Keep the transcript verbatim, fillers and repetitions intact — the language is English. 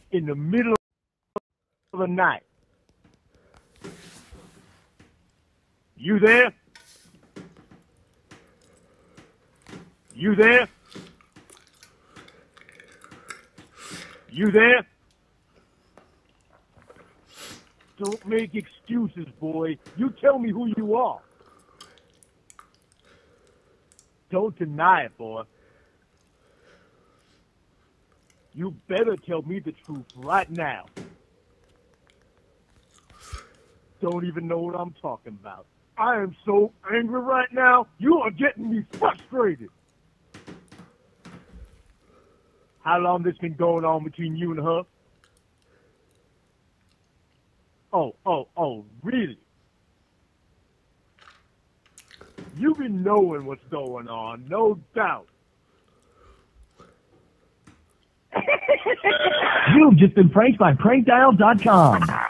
in the middle of the night. You there? You there? You there? Don't make excuses, boy. You tell me who you are. Don't deny it, boy. You better tell me the truth right now. Don't even know what I'm talking about. I am so angry right now, you are getting me frustrated. How long this been going on between you and her? Oh, oh, oh, really? You been knowing what's going on, no doubt. You've just been pranked by prank dial dot com.